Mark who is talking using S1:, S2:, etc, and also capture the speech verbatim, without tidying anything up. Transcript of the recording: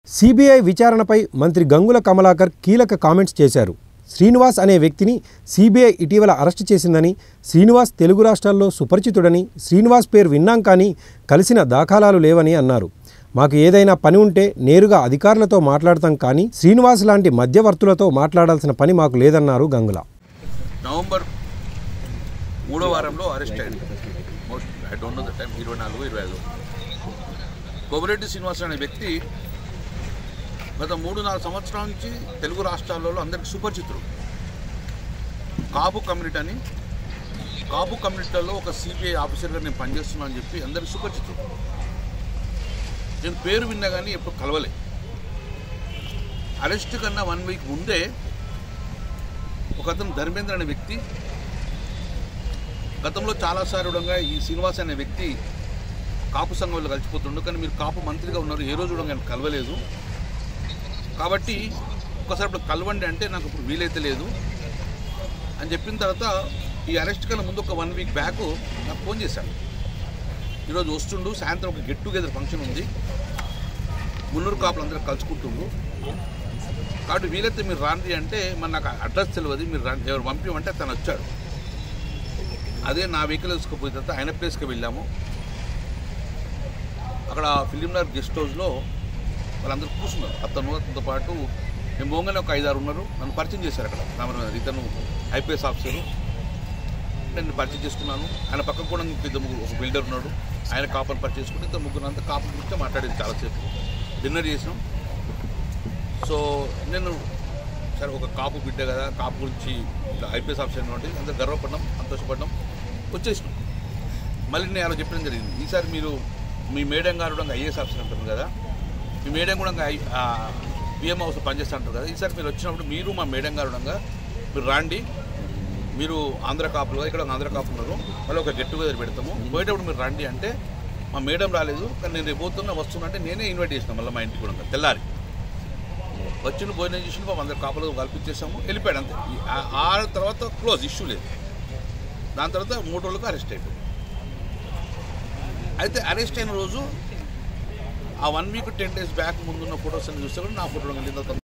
S1: CBI విచారణపై మంత్రి గంగుల కమలాకర్ కీలక comments చేశారు. శ్రీనివాస్ అనే వ్యక్తిని సిబిఐ ఇటీవల అరెస్ట్ చేసిందని, శ్రీనివాస్ తెలుగు రాష్ట్రాల్లో సుపరిచితుడని, శ్రీనివాస్ పేరు విన్నాం కానీ కలిసిన దాఖలాలు లేవని అన్నారు. మాకు ఏదైనా పని ఉంటే నేరుగా అధికారులతో మాట్లాడతాం కానీ శ్రీనివాస్ లాంటి మధ్యవర్తులతో మాట్లాడాల్సిన పని మాకు లేదన్నారు గంగుల.
S2: నవంబర్ మూడో వారంలో అరెస్ట్ అయింది. Most I don't know the time ఇరవై నాలుగు ఇరవై ఐదు కోవిరెడ్డి శ్రీనివాస్ అనే వ్యక్తి గత మూడు నాలుగు సంవత్సరాల నుంచి తెలుగు రాష్ట్రాలలో అందరికీ సుపరిచితుడు. కాపు కమ్యూనిటీ అని కాపు కమ్యూనిటీలో ఒక సిబిఐ ఆఫీసర్గా నేను పనిచేస్తున్నాను అని చెప్పి అందరికీ సుపరిచితుడు. నేను పేరు విన్నా కానీ ఎప్పుడు కలవలే. అరెస్ట్ కన్నా వన్ వీక్ ముందే ఒక అతను ధర్మేంద్ర అనే వ్యక్తి గతంలో చాలాసార్లు ఈ శ్రీనివాస్ అనే వ్యక్తి కాపు సంఘంలో కలిసిపోతుండు, కానీ మీరు కాపు మంత్రిగా ఉన్నారు, ఏ రోజు కూడా నేను కలవలేదు కాబట్టి ఒకసారి ఇప్పుడు కలవండి అంటే నాకు ఇప్పుడు వీలైతే లేదు అని చెప్పిన తర్వాత ఈ అరెస్ట్ కన్నా ముందు ఒక వన్ వీక్ బ్యాక్ నాకు ఫోన్ చేశాను. ఈరోజు వస్తుండు, సాయంత్రం ఒక గెట్ టుగెదర్ ఫంక్షన్ ఉంది, మున్నూరు కాపులు అందరూ కలుసుకుంటుండ్రు కాబట్టి వీలైతే మీరు రాండి అంటే మరి నాకు అడ్రస్ తెలియదు, మీరు రండి ఎవరు పంపించమంటే తను వచ్చాడు. అదే నా వెహికల్ వేసుకుపోయిన తర్వాత ఆయన ప్లేస్కి వెళ్ళాము. అక్కడ ఫిలింనగర్ గెస్ట్ హౌస్లో వాళ్ళందరూ కూర్చున్నారు. అతను అతనితో పాటు మేము మోగానే ఒక ఐదారు ఉన్నారు. నన్ను పరిచయం చేశారు అక్కడ. రామరాజు ఇతను ఐపీఎస్ ఆఫీసరు, నేను పరిచయం చేసుకున్నాను. ఆయన పక్కన కూడా ఇద్దరు ముగ్గురు, ఒక బిల్డర్ ఉన్నాడు, ఆయన కాపుని పరిచయం చేసుకుంటే ఇద్దరు ముగ్గురు అంతా కాపు గురించి మాట్లాడేది చాలాసేపు. డిన్నర్ చేసినాం. సో నేను సరే ఒక కాపు బిడ్డ కదా, కాపు గురించి ఇట్లా ఐపీఎస్ ఆఫీసర్ కాబట్టి అందరూ గర్వపడ్డాం, సంతోషపడ్డాం, వచ్చేసినాం. మళ్ళీ నేను అలా చెప్పడం జరిగింది, ఈసారి మీరు మీ మేడం గారు కూడా ఐఏఎస్ ఆఫీసర్ అంటారు కదా, మీ మేడం కూడా పిఎం హౌస్ పనిచేస్తూ అంటారు కదా, ఈసారి మీరు వచ్చినప్పుడు మీరు మా మేడం గారు ఉండగా మీరు రాండి, మీరు ఆంధ్ర కాపులు ఇక్కడ ఆంధ్ర కాపులు ఉన్నారు, మళ్ళీ ఒక గెట్ టుగెదర్ పెడతాము, పోయేటప్పుడు మీరు రండి అంటే మా మేడం రాలేదు కానీ నేను రేపు పోతున్నా వస్తున్నా అంటే నేనే ఇన్వైట్ చేసినాను. మళ్ళీ మా ఇంటికి కూడా తెల్లారి వచ్చిన భోజనం చేసిన మా అందరు కాపులు కల్పించేసాము, వెళ్ళిపోయాడు అంతే. ఆ తర్వాత క్లోజ్, ఇష్యూ లేదు. దాని తర్వాత మూడు రోజులకు అరెస్ట్ అయిపోయింది. అయితే అరెస్ట్ అయిన రోజు ఆ one week ten days back ముందున్న ఫొటోస్ అని చూస్తే కూడా నా ఫోటో వెళ్ళిన